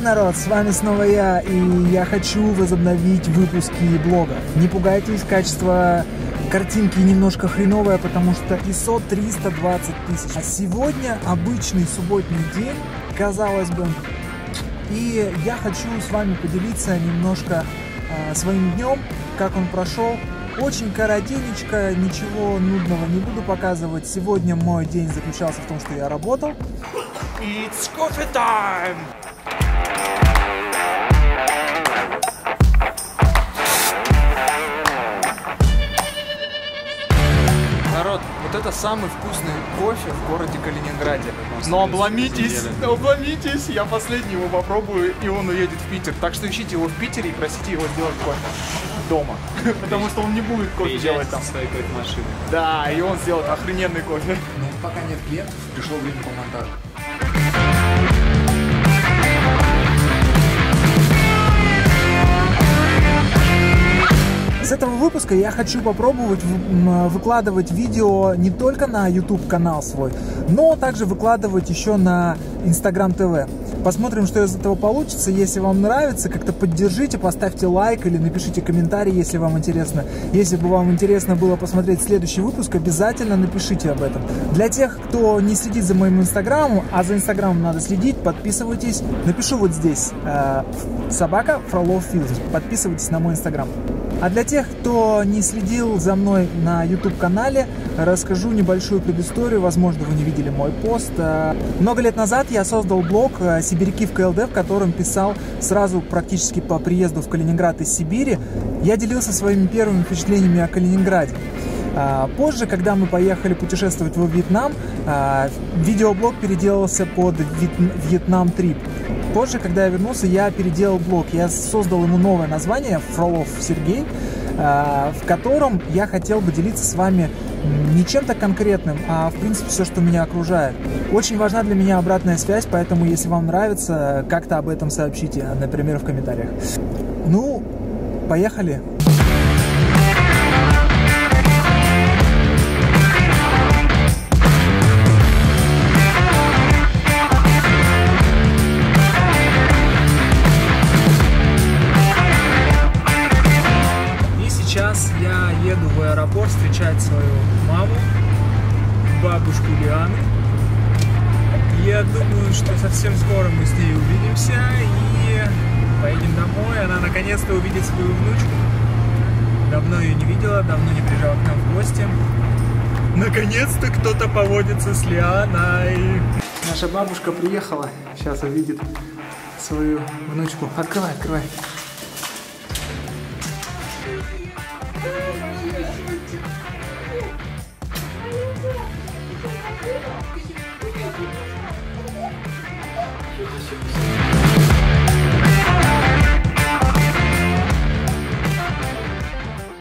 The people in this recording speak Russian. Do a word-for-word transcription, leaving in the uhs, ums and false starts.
народ, с вами снова я, и я хочу возобновить выпуски блога. Не пугайтесь, качество картинки немножко хреновое, потому что ай эс о триста двадцать тысяч. А сегодня обычный субботний день, казалось бы, и я хочу с вами поделиться немножко э, своим днем, как он прошел. Очень коротенечко, ничего нудного не буду показывать. Сегодня мой день заключался в том, что я работал. It's coffee time! Народ, вот это самый вкусный кофе в городе Калининграде. Но обломитесь, обломитесь, я последний его попробую, и он уедет в Питер. Так что ищите его в Питере и просите его сделать кофе дома. Потому что он не будет кофе делать там. Своей кофемашины. Да, и он сделает охрененный кофе. Ну, пока нет клиентов, пришло время по монтажу. С этого выпуска я хочу попробовать выкладывать видео не только на YouTube канал свой, но также выкладывать еще на Instagram тэ вэ. Посмотрим, что из этого получится. Если вам нравится, как-то поддержите, поставьте лайк или напишите комментарий, если вам интересно. Если бы вам интересно было посмотреть следующий выпуск, обязательно напишите об этом. Для тех, кто не следит за моим инстаграмом, а за инстаграмом надо следить, подписывайтесь. Напишу вот здесь э, собака Фролов Филд. Подписывайтесь на мой инстаграм. А для тех, кто не следил за мной на YouTube-канале, расскажу небольшую предысторию. Возможно, вы не видели мой пост. Много лет назад я создал блог «Сибиряки в ка эл дэ», в котором писал сразу практически по приезду в Калининград из Сибири. Я делился своими первыми впечатлениями о Калининграде. Позже, когда мы поехали путешествовать во Вьетнам, видеоблог переделался под Вьетнам Трип. Позже, когда я вернулся, я переделал блог. Я создал ему новое название «Фролов Сергей», в котором я хотел бы делиться с вами не чем-то конкретным, а в принципе все, что меня окружает. Очень важна для меня обратная связь, поэтому если вам нравится, как-то об этом сообщите, например, в комментариях. Ну, поехали! Сейчас я еду в аэропорт встречать свою маму, бабушку Лианы. Я думаю, что совсем скоро мы с ней увидимся и поедем домой. Она наконец-то увидит свою внучку. Давно ее не видела, давно не приезжала к нам в гости. Наконец-то кто-то поводится с Лианой. Наша бабушка приехала, сейчас увидит свою внучку. Открывай, открывай. Thank you.